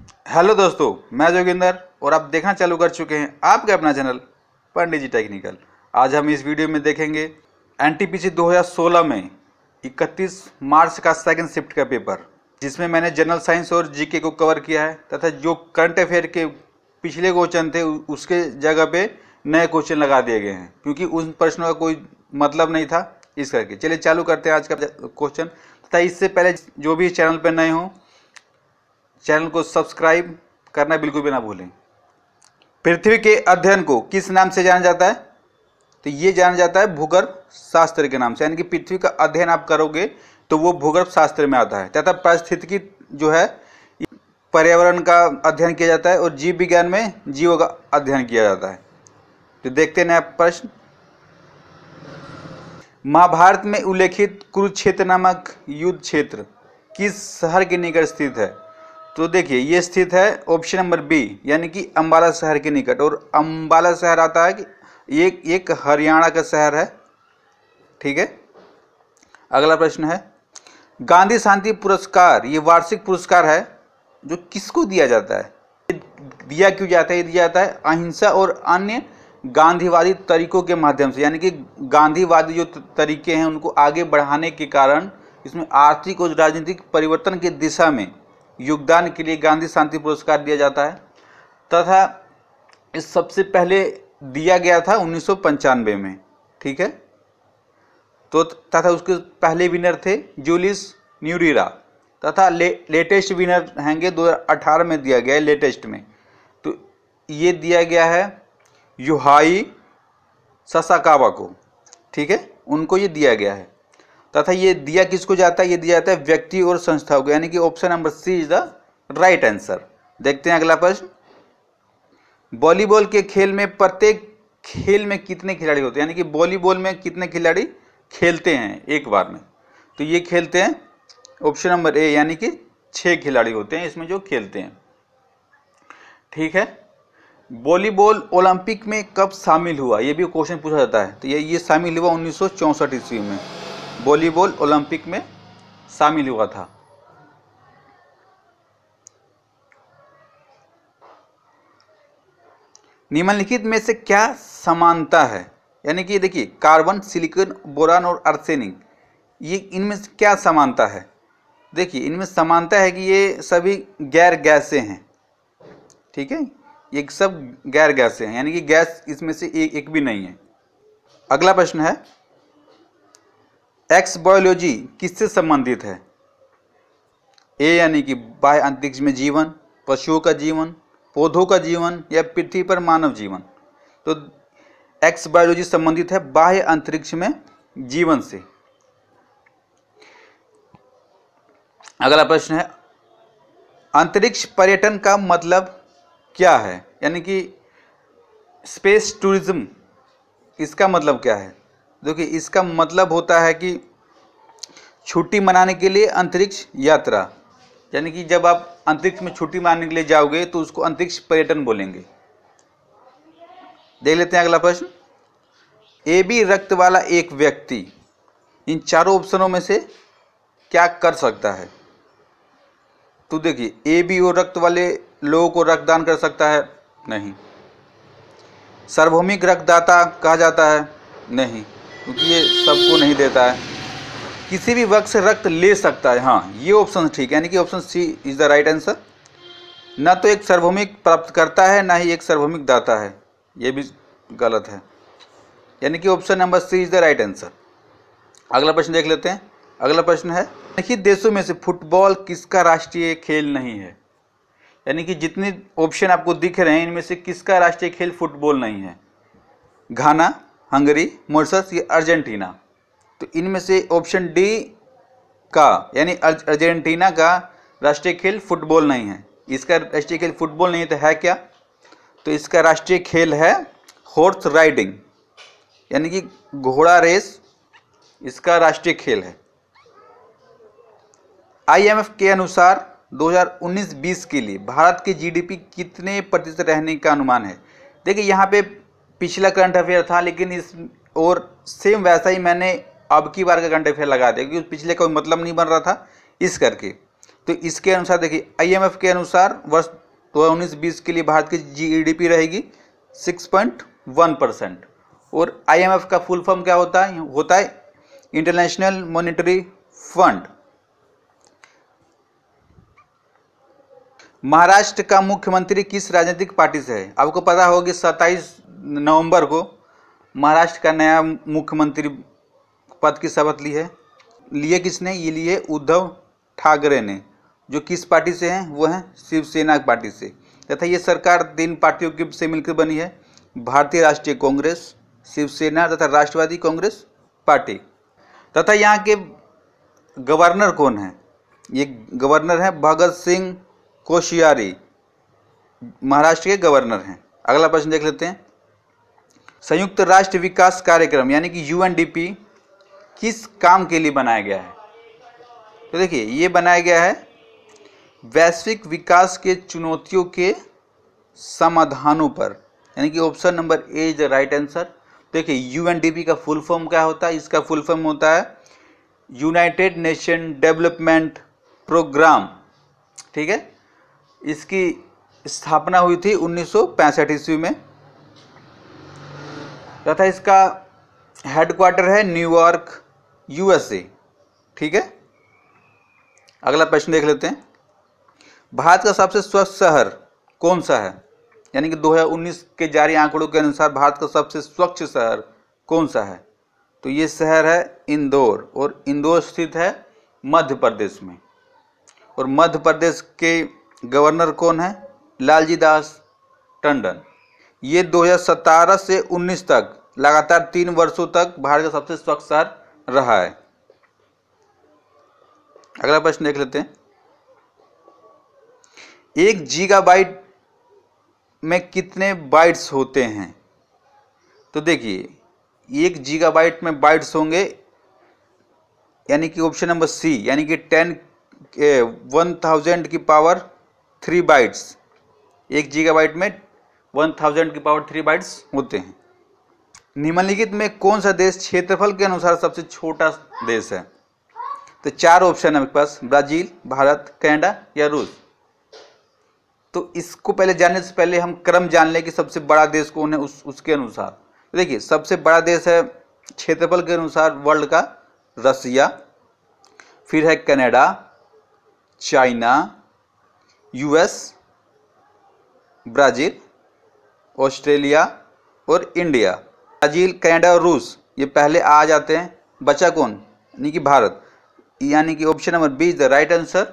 Hello दोस्तों, मैं जोगिंदर और आप देखना चालू कर चुके हैं आपके अपना चैनल पंडित जी टेक्निकल। आज हम इस वीडियो में देखेंगे एनटीपीसी 2016 में 31 मार्च का सेकंड शिफ्ट का पेपर, जिसमें मैंने जनरल साइंस और जीके को कवर किया है तथा जो करंट अफेयर के पिछले क्वेश्चन थे उसके जगह पे नए क्वेश्चन लगा दिए गए हैं, क्योंकि उन प्रश्नों का कोई मतलब नहीं था। इस करके चलिए चालू करते हैं आज का क्वेश्चन। तथा इससे पहले जो भी चैनल पर नए हों, चैनल को सब्सक्राइब करना बिल्कुल भी ना भूलें। पृथ्वी के अध्ययन को किस नाम से जाना जाता है? तो ये जाना जाता है भूगर्भ शास्त्र के नाम से। यानी कि पृथ्वी का अध्ययन आप करोगे तो वो भूगर्भ शास्त्र में आता है। तथा पारिस्थितिकी जो है पर्यावरण का अध्ययन किया जाता है और जीव विज्ञान में जीवों का अध्ययन किया जाता है। तो देखते हैं नया प्रश्न। महाभारत में उल्लेखित कुरुक्षेत्र नामक युद्ध क्षेत्र किस शहर के निकट स्थित है? तो देखिए ये स्थित है ऑप्शन नंबर बी, यानी कि अंबाला शहर के निकट। और अंबाला शहर आता है कि ये एक हरियाणा का शहर है। ठीक है, अगला प्रश्न है गांधी शांति पुरस्कार ये वार्षिक पुरस्कार है जो किसको दिया जाता है? दिया क्यों जाता है? ये दिया जाता है अहिंसा और अन्य गांधीवादी तरीकों के माध्यम से। यानी कि गांधीवादी जो तरीके हैं उनको आगे बढ़ाने के कारण इसमें आर्थिक और राजनीतिक परिवर्तन की दिशा में योगदान के लिए गांधी शांति पुरस्कार दिया जाता है। तथा इस सबसे पहले दिया गया था 1995 में। ठीक है, तो तथा उसके पहले विनर थे जूलियस न्यूरेरा। तथा लेटेस्ट विनर हैंगे 2018 में दिया गया है लेटेस्ट में। तो ये दिया गया है युहाई ससाकावा को। ठीक है, उनको ये दिया गया है। तथा ये दिया किसको जाता है? ये दिया जाता है व्यक्ति और संस्थाओं को। यानी कि option number C is the right answer. देखते हैं अगला प्रश्न। वॉलीबॉल के खेल में प्रत्येक खेल में कितने खिलाड़ी होते हैं? यानी कि वॉलीबॉल में कितने खिलाड़ी खेलते हैं एक बार में? तो ये खेलते हैं ऑप्शन नंबर ए, यानी कि 6 खिलाड़ी होते हैं इसमें जो खेलते हैं। ठीक है, वॉलीबॉल ओलंपिक में कब शामिल हुआ? ये भी क्वेश्चन पूछा जाता है। तो ये शामिल हुआ 1964 ईस्वी में। वॉलीबॉल ओलंपिक में शामिल हुआ था। निम्नलिखित में से क्या समानता है? यानी कि देखिए कार्बन, सिलिकॉन, बोरान और आर्सेनिक, ये इनमें से क्या समानता है? देखिए इनमें समानता है कि ये सभी गैर गैसें हैं। ठीक है, ये सब गैर गैसें हैं, यानी कि गैस इसमें से एक भी नहीं है। अगला प्रश्न है एक्स बायोलॉजी किससे संबंधित है? ए यानी कि बाह्य अंतरिक्ष में जीवन, पशुओं का जीवन, पौधों का जीवन या पृथ्वी पर मानव जीवन। तो एक्स बायोलॉजी संबंधित है बाह्य अंतरिक्ष में जीवन से। अगला प्रश्न है अंतरिक्ष पर्यटन का मतलब क्या है? यानी कि स्पेस टूरिज्म, इसका मतलब क्या है? देखिए इसका मतलब होता है कि छुट्टी मनाने के लिए अंतरिक्ष यात्रा। यानी कि जब आप अंतरिक्ष में छुट्टी मारने के लिए जाओगे तो उसको अंतरिक्ष पर्यटन बोलेंगे। देख लेते हैं अगला प्रश्न। ए बी रक्त वाला एक व्यक्ति इन चारों ऑप्शनों में से क्या कर सकता है? तो देखिए ए बी और रक्त वाले लोगों को रक्तदान कर सकता है? नहीं। सार्वभौमिक रक्तदाता कहा जाता है? नहीं, क्योंकि ये सबको नहीं देता है। किसी भी वर्ग से रक्त ले सकता है? हाँ, ये ऑप्शन ठीक है, यानी कि option C is the right answer. ना तो एक सार्वभौमिक प्राप्त करता है ना ही एक सार्वभौमिक दाता है, ये भी गलत है। यानी कि option number C is the right answer. अगला प्रश्न देख लेते हैं। अगला प्रश्न है निम्नलिखित देशों में से फुटबॉल किसका राष्ट्रीय खेल नहीं है? यानी कि जितने ऑप्शन आपको दिख रहे हैं इनमें से किसका राष्ट्रीय खेल फुटबॉल नहीं है? घाना, हंगरी, मॉरिशस या अर्जेंटीना। तो इनमें से ऑप्शन डी का यानी अर्जेंटीना का राष्ट्रीय खेल फुटबॉल नहीं है। इसका राष्ट्रीय खेल फुटबॉल नहीं है तो है क्या? तो इसका राष्ट्रीय खेल है हॉर्स राइडिंग, यानी कि घोड़ा रेस इसका राष्ट्रीय खेल है। IMF के अनुसार 2019-20 के लिए भारत की जीडीपी कितने प्रतिशत रहने का अनुमान है? देखिए यहाँ पे पिछला करंट अफेयर था, लेकिन इस और सेम वैसा ही मैंने अब की बार का करंट अफेयर लगा दिया, क्योंकि पिछले कोई मतलब नहीं बन रहा था इस करके। तो इसके अनुसार देखिए IMF के अनुसार वर्ष 2019-20 के लिए भारत की GDP रहेगी 6.1%। और IMF का फुल फॉर्म क्या होता है इंटरनेशनल मॉनेटरी फंड। महाराष्ट्र का मुख्यमंत्री किस राजनीतिक पार्टी से है? आपको पता होगा कि 27 नवंबर को महाराष्ट्र का नया मुख्यमंत्री पद की शपथ ली है। लिए किसने? ये लिए उद्धव ठाकरे ने, जो किस पार्टी से हैं? वो हैं शिवसेना पार्टी से। तथा ये सरकार 3 पार्टियों की से मिलकर बनी है, भारतीय राष्ट्रीय कांग्रेस, शिवसेना तथा राष्ट्रवादी कांग्रेस पार्टी। तथा यहाँ के गवर्नर कौन है? ये गवर्नर हैं भगत सिंह कोश्यारी, महाराष्ट्र के गवर्नर हैं। अगला प्रश्न देख लेते हैं। संयुक्त राष्ट्र विकास कार्यक्रम यानी कि UNDP किस काम के लिए बनाया गया है? तो देखिए ये बनाया गया है वैश्विक विकास के चुनौतियों के समाधानों पर, यानी कि option number A is the right answer. देखिए UNDP का फुल फॉर्म क्या होता है? इसका फुल फॉर्म होता है यूनाइटेड नेशन डेवलपमेंट प्रोग्राम। ठीक है, इसकी स्थापना हुई थी 1965 ईस्वी में तथा इसका हेडक्वार्टर है न्यूयॉर्क USA। ठीक है, अगला प्रश्न देख लेते हैं। भारत का सबसे स्वच्छ शहर कौन सा है? यानी कि 2019 के जारी आंकड़ों के अनुसार भारत का सबसे स्वच्छ शहर कौन सा है? तो ये शहर है इंदौर, और इंदौर स्थित है मध्य प्रदेश में। और मध्य प्रदेश के गवर्नर कौन है? लालजी दास टंडन। ये 2017 से 19 तक लगातार 3 वर्षों तक भारत का सबसे स्वच्छ शहर रहा है। अगला प्रश्न देख लेते हैं। 1 गीगाबाइट में कितने बाइट्स होते हैं? तो देखिए 1 गीगाबाइट में बाइट्स होंगे, यानी कि ऑप्शन नंबर सी, यानी कि 1000 की पावर 3 बाइट्स। 1 गीगाबाइट में 1000 की पावर 3 बाइट्स होते हैं। निम्नलिखित में कौन सा देश क्षेत्रफल के अनुसार सबसे छोटा देश है? तो 4 ऑप्शन है आपके पास, ब्राजील, भारत, कनाडा या रूस। तो इसको पहले जानने से पहले हम क्रम जान लें कि सबसे बड़ा देश कौन है उसके अनुसार। देखिए सबसे बड़ा देश है क्षेत्रफल के अनुसार वर्ल्ड का रसिया, फिर है Canada, China, US, Brazil, Australia और इंडिया। ब्राजील, कनाडा और रूस ये पहले आ जाते हैं। बचा कौन? यानी कि भारत, यानी कि option number B is the right answer.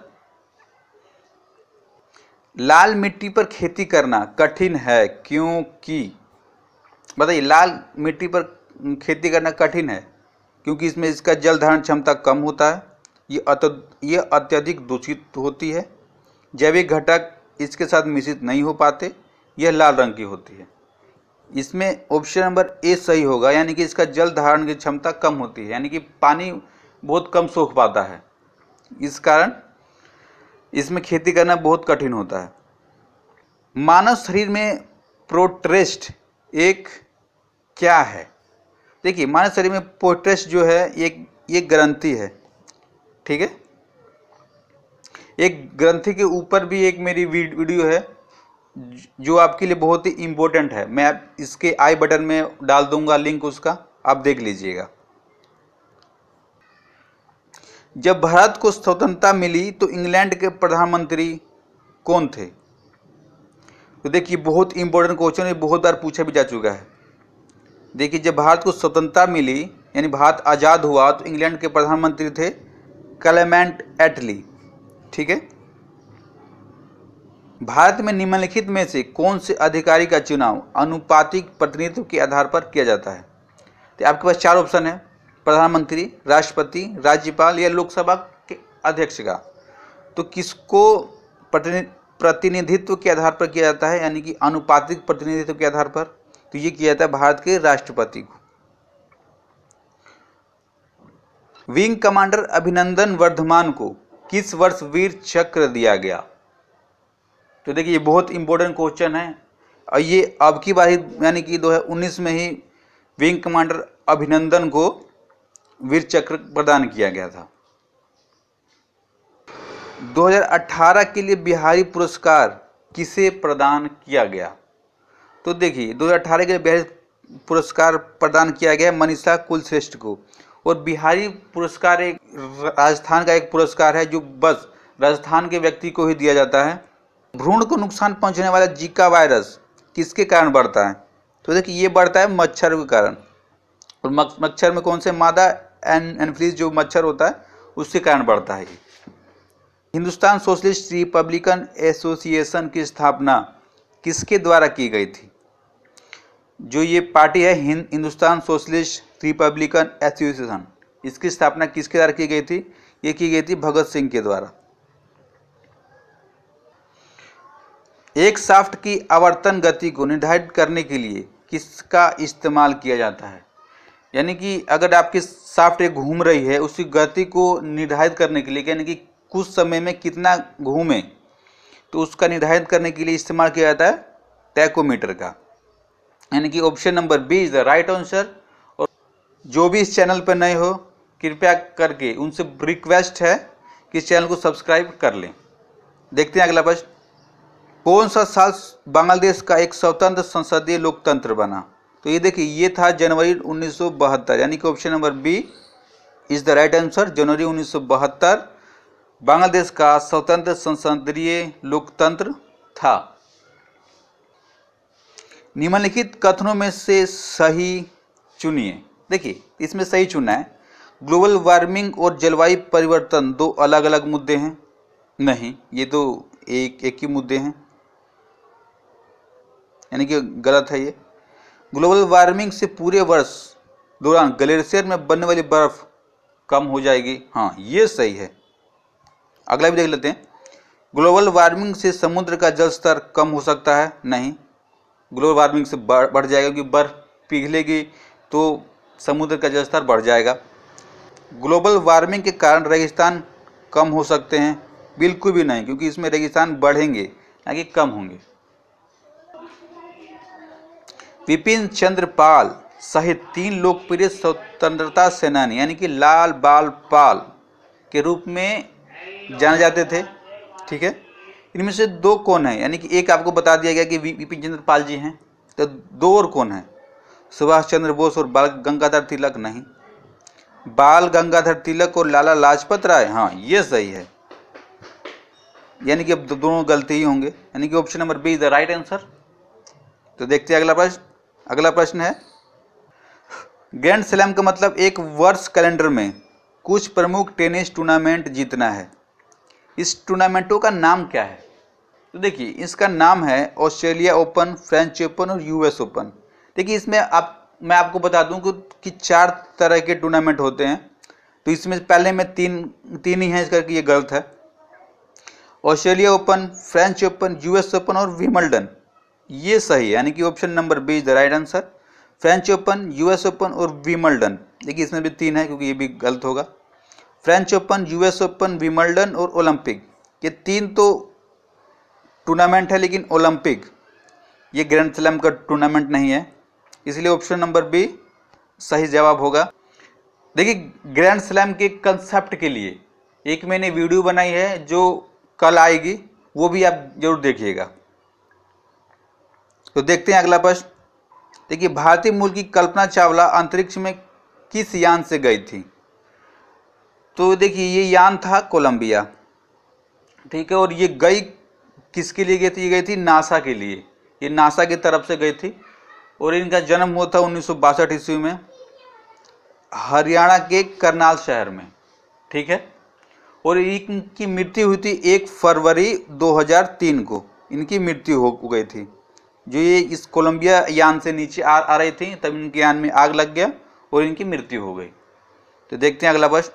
लाल मिट्टी पर खेती करना कठिन है क्योंकि, बताइए लाल मिट्टी पर खेती करना कठिन है क्योंकि इसमें इसका जल धारण क्षमता कम होता है, ये अत्यधिक दूषित होती है, जैविक घटक इसके साथ मिश्रित नहीं हो पाते, यह लाल रंग की होती है। इसमें ऑप्शन नंबर ए सही होगा, यानी कि इसका जल धारण की क्षमता कम होती है, यानी कि पानी बहुत कम सोख पाता है, इस कारण इसमें खेती करना बहुत कठिन होता है। मानव शरीर में प्रोट्रेस्ट एक क्या है? देखिए मानव शरीर में प्रोट्रेस्ट जो है एक ग्रंथि है। ठीक है, एक ग्रंथि के ऊपर भी एक मेरी वीडियो है जो आपके लिए बहुत ही इम्पोर्टेंट है। मैं इसके आई बटन में डाल दूंगा लिंक उसका, आप देख लीजिएगा। जब भारत को स्वतंत्रता मिली तो इंग्लैंड के प्रधानमंत्री कौन थे? तो देखिए बहुत इंपॉर्टेंट क्वेश्चन है, बहुत बार पूछा भी जा चुका है। देखिए जब भारत को स्वतंत्रता मिली यानी भारत आज़ाद हुआ तो इंग्लैंड के प्रधानमंत्री थे क्लेमेंट एटली। ठीक है, भारत में निम्नलिखित में से कौन से अधिकारी का चुनाव अनुपातिक प्रतिनिधित्व के आधार पर किया जाता है? तो आपके पास 4 ऑप्शन है, प्रधानमंत्री, राष्ट्रपति, राज्यपाल या लोकसभा के अध्यक्ष का। तो किसको प्रतिनिधित्व के आधार पर किया जाता है, यानी कि अनुपातिक प्रतिनिधित्व के आधार पर? तो ये किया जाता है भारत के राष्ट्रपति को। विंग कमांडर अभिनंदन वर्धमान को किस वर्ष वीर चक्र दिया गया? तो देखिए ये बहुत इंपॉर्टेंट क्वेश्चन है और ये अब की बार यानी कि 2019 में ही विंग कमांडर अभिनंदन को वीर चक्र प्रदान किया गया था। 2018 के लिए बिहारी पुरस्कार किसे प्रदान किया गया? तो देखिए 2018 के लिए बिहारी पुरस्कार प्रदान किया गया मनीषा कुलश्रेष्ठ को। और बिहारी पुरस्कार एक राजस्थान का एक पुरस्कार है जो बस राजस्थान के व्यक्ति को ही दिया जाता है। भ्रूण को नुकसान पहुंचाने वाला जीका वायरस किसके कारण बढ़ता है? तो देखिए ये बढ़ता है मच्छर के कारण। और मच्छर में कौन से मादा एनफ्लीज जो मच्छर होता है उसके कारण बढ़ता है। हिंदुस्तान सोशलिस्ट रिपब्लिकन एसोसिएशन की स्थापना किसके द्वारा की गई थी? जो ये पार्टी है हिंदुस्तान सोशलिस्ट रिपब्लिकन एसोसिएशन, इसकी स्थापना किसके द्वारा की गई थी? ये की गई थी भगत सिंह के द्वारा। एक शाफ्ट की आवर्तन गति को निर्धारित करने के लिए किसका इस्तेमाल किया जाता है? यानी कि अगर आपकी शाफ्ट एक घूम रही है उसकी गति को निर्धारित करने के लिए, यानी कि कुछ समय में कितना घूमे, तो उसका निर्धारित करने के लिए इस्तेमाल किया जाता है टैकोमीटर का। यानी कि option number B is the right answer. और जो भी इस चैनल पर नए हो कृपया करके उनसे रिक्वेस्ट है कि इस चैनल को सब्सक्राइब कर लें। देखते हैं अगला प्रश्न। कौन सा साल बांग्लादेश का एक स्वतंत्र संसदीय लोकतंत्र बना? तो ये देखिए ये था जनवरी 1972, यानी कि option number B is the right answer. जनवरी 1972 बांग्लादेश का स्वतंत्र संसदीय लोकतंत्र था। निम्नलिखित कथनों में से सही चुनिए। देखिए इसमें सही चुनना है। ग्लोबल वार्मिंग और जलवायु परिवर्तन दो अलग अलग मुद्दे हैं। नहीं, ये तो एक ही मुद्दे हैं, यानी कि गलत है ये। ग्लोबल वार्मिंग से पूरे वर्ष दौरान ग्लेशियर में बनने वाली बर्फ कम हो जाएगी। हाँ ये सही है। अगला भी देख लेते हैं। ग्लोबल वार्मिंग से समुद्र का जल स्तर कम हो सकता है? नहीं, ग्लोबल वार्मिंग से बढ़ जाएगा, क्योंकि बर्फ पिघलेगी तो समुद्र का जल स्तर बढ़ जाएगा। ग्लोबल वार्मिंग के कारण रेगिस्तान कम हो सकते हैं? बिल्कुल भी नहीं, क्योंकि इसमें रेगिस्तान बढ़ेंगे ना कि कम होंगे। विपिन चंद्र पाल सहित 3 लोकप्रिय स्वतंत्रता सेनानी यानी कि लाल बाल पाल के रूप में जाने जाते थे। ठीक है, इनमें से 2 कौन है? यानी कि एक आपको बता दिया गया कि विपिन चंद्र पाल जी हैं, तो 2 और कौन है? सुभाष चंद्र बोस और बाल गंगाधर तिलक? नहीं, बाल गंगाधर तिलक और लाला लाजपत राय। हाँ ये सही है, यानी कि अब दोनों गलती ही होंगे, यानी कि option number B is the right answer. तो देखते हैं अगला प्रश्न। अगला प्रश्न है ग्रैंड स्लैम का मतलब एक वर्ष कैलेंडर में कुछ प्रमुख टेनिस टूर्नामेंट जीतना है। इस टूर्नामेंटों का नाम क्या है? तो देखिए इसका नाम है ऑस्ट्रेलिया ओपन, फ्रेंच ओपन और यूएस ओपन। देखिए इसमें मैं आपको बता दूं कि 4 तरह के टूर्नामेंट होते हैं। तो इसमें पहले में तीन ही हैं, इस करके ये गलत है। Australia Open, French Open, US Open और विंबलडन, ये सही है, यानी कि option number B is the right answer. French Open, US Open और विंबलडन। देखिए इसमें भी 3 है, क्योंकि ये भी गलत होगा। French Open, US Open, Wimbledon और ओलंपिक, ये 3 तो टूर्नामेंट है, लेकिन ओलंपिक ये ग्रैंड स्लैम का टूर्नामेंट नहीं है, इसलिए ऑप्शन नंबर बी सही जवाब होगा। देखिए ग्रैंड स्लैम के कंसेप्ट के लिए एक मैंने वीडियो बनाई है जो कल आएगी, वो भी आप जरूर देखिएगा। तो देखते हैं अगला प्रश्न। देखिए भारतीय मूल की कल्पना चावला अंतरिक्ष में किस यान से गई थी? तो देखिए ये यान था कोलंबिया। ठीक है, और ये गई किसके लिए गई थी? ये गई थी नासा के लिए। ये नासा की तरफ से गई थी और इनका जन्म हुआ था 1962 ईस्वी में हरियाणा के करनाल शहर में। ठीक है, और इनकी मृत्यु हुई थी 1 फरवरी 2003 को इनकी मृत्यु हो गई थी। जो ये इस कोलंबिया यान से नीचे आ रही थी, तब इनके यान में आग लग गया और इनकी मृत्यु हो गई। तो देखते हैं अगला प्रश्न।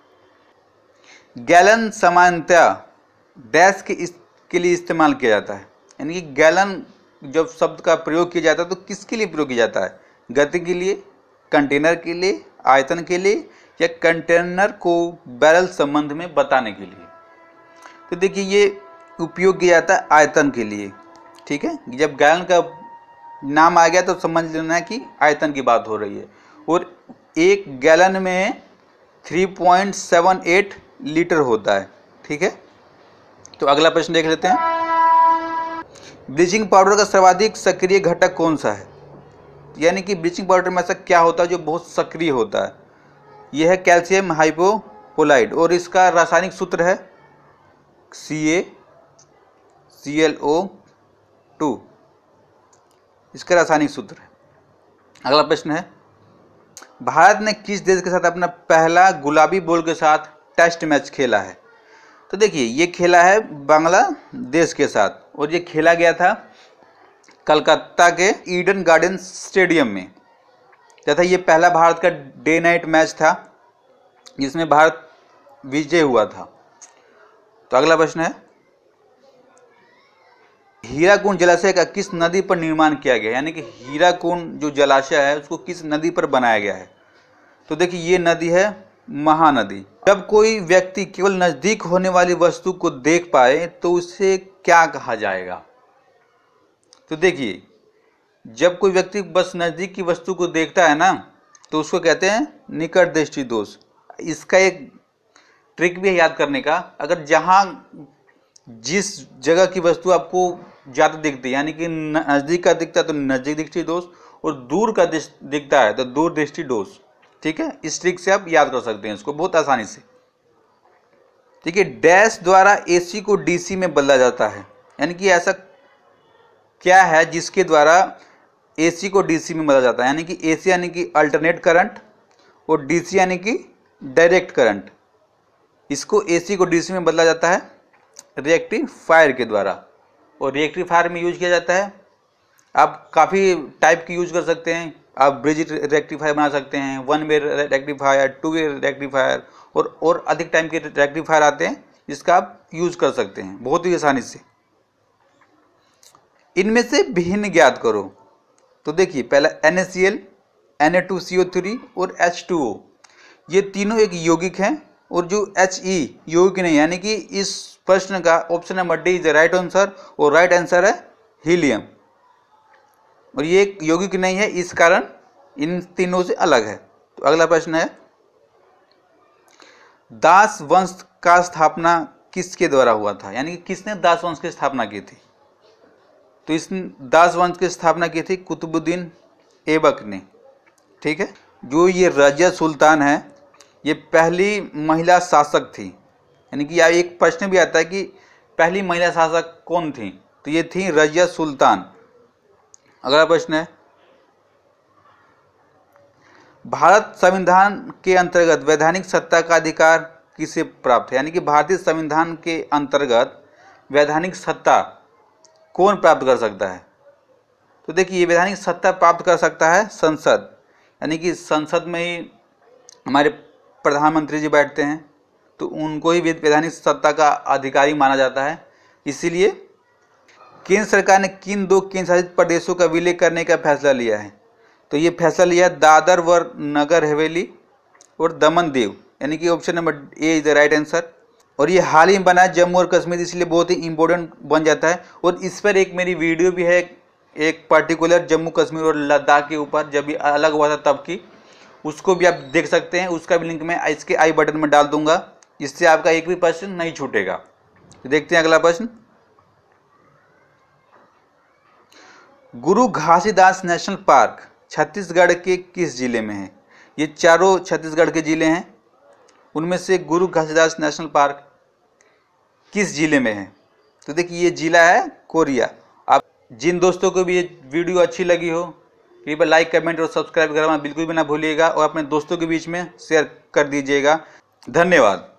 गैलन सामान्यतया डैश के लिए इस्तेमाल किया जाता है? यानी कि गैलन जब शब्द का प्रयोग किया जाता है तो किसके लिए प्रयोग किया जाता है? गति के लिए, कंटेनर के लिए, आयतन के लिए, या कंटेनर को बैरल संबंध में बताने के लिए? तो देखिए ये उपयोग किया जाता है आयतन के लिए। ठीक है, जब गैलन का नाम आ गया तो समझ लेना है कि आयतन की बात हो रही है। और 1 गैलन में 3.78 लीटर होता है। ठीक है, तो अगला प्रश्न देख लेते हैं। ब्लीचिंग पाउडर का सर्वाधिक सक्रिय घटक कौन सा है? यानी कि ब्लीचिंग पाउडर में ऐसा क्या होता है जो बहुत सक्रिय होता है? यह है कैल्शियम हाइपोक्लोराइड और इसका रासायनिक सूत्र है CaClO2, इसका रासायनिक सूत्र है। अगला प्रश्न है, भारत ने किस देश के साथ अपना पहला गुलाबी बॉल के साथ टेस्ट मैच खेला है? तो देखिए ये खेला है बांग्लादेश के साथ और ये खेला गया था कलकत्ता के ईडन गार्डन स्टेडियम में तथा ये पहला भारत का डे नाइट मैच था जिसमें भारत विजय हुआ था। तो अगला प्रश्न है, हीराकुंड जलाशय का किस नदी पर निर्माण किया गया? यानी कि हीराकुंड जो जलाशय है उसको किस नदी पर बनाया गया है? तो देखिए ये नदी है महानदी। जब कोई व्यक्ति केवल नजदीक होने वाली वस्तु को देख पाए तो उसे क्या कहा जाएगा? तो देखिए जब कोई व्यक्ति बस नजदीक की वस्तु को देखता है ना तो उसको कहते हैं निकट दृष्टि दोष। इसका एक ट्रिक भी है याद करने का। अगर जहाँ जिस जगह की वस्तु आपको ज़्यादा दिखती है यानी कि नज़दीक का दिखता है तो नज़दीक दृष्टि दोष और दूर का दिखता है तो दूर दृष्टि दोष। ठीक है, इस ट्रिक से आप याद कर सकते हैं इसको बहुत आसानी से। ठीक है, डैश द्वारा AC को DC में बदला जाता है। यानी कि ऐसा क्या है जिसके द्वारा AC को DC में बदला जाता है? यानी कि AC यानी कि अल्टरनेट करंट और DC यानी कि डायरेक्ट करंट। इसको AC को DC में बदला जाता है रेक्टिफायर के द्वारा और रेक्टिफायर में यूज किया जाता है। आप काफ़ी टाइप की यूज कर सकते हैं। आप ब्रिज रेक्टिफायर बना सकते हैं, 1 वे रेक्टिफायर, 2 वे रेक्टिफायर और अधिक टाइम के रेक्टिफायर आते हैं जिसका आप यूज कर सकते हैं बहुत ही आसानी से। इनमें से भिन्न ज्ञात करो। तो देखिए पहला NaCl, Na2CO3 और H2O, ये तीनों एक यौगिक हैं और जो He यौगिक नहीं, यानी कि इस प्रश्न का option number D is right answer और राइट आंसर है हीलियम। और ये एक यौगिक नहीं है, इस कारण इन तीनों से अलग है। तो अगला प्रश्न है, दास वंश का स्थापना किसके द्वारा हुआ था? यानी कि किसने दास वंश की स्थापना की थी? तो इस दास वंश की स्थापना की थी कुतुबुद्दीन ऐबक ने। ठीक है, जो ये रजिया सुल्तान है ये पहली महिला शासक थी। यानी कि यहाँ एक प्रश्न भी आता है कि पहली महिला शासक कौन थी? तो ये थी रजिया सुल्तान। अगला प्रश्न है, भारत संविधान के अंतर्गत वैधानिक सत्ता का अधिकार किसे प्राप्त है? यानी कि भारतीय संविधान के अंतर्गत वैधानिक सत्ता कौन प्राप्त कर सकता है? तो देखिए ये वैधानिक सत्ता प्राप्त कर सकता है संसद। यानी कि संसद में ही हमारे प्रधानमंत्री जी बैठते हैं तो उनको ही वैधानिक सत्ता का अधिकारी माना जाता है। इसीलिए केंद्र सरकार ने किन 2 केंद्र शासित प्रदेशों का विलय करने का फैसला लिया है? तो ये फैसला लिया दादर व नगर हवेली और दमन दीव। यानी कि option number A is the right answer. और ये हाल ही में बना है जम्मू और कश्मीर, इसलिए बहुत ही इंपॉर्टेंट बन जाता है। और इस पर एक मेरी वीडियो भी है एक पर्टिकुलर जम्मू कश्मीर और लद्दाख के ऊपर जब ये अलग हुआ था तब की, उसको भी आप देख सकते हैं। उसका भी लिंक मैं इसके आई बटन में डाल दूंगा, इससे आपका एक भी प्रश्न नहीं छूटेगा। तो देखते हैं अगला प्रश्न, गुरु घासीदास नेशनल पार्क छत्तीसगढ़ के किस जिले में है? ये चारों छत्तीसगढ़ के जिले हैं, उनमें से गुरु घासीदास नेशनल पार्क किस जिले में है? तो देखिए ये जिला है कोरिया। आप जिन दोस्तों को भी ये वीडियो अच्छी लगी हो कृपया लाइक, कमेंट और सब्सक्राइब करना बिल्कुल भी ना भूलिएगा और अपने दोस्तों के बीच में शेयर कर दीजिएगा। धन्यवाद।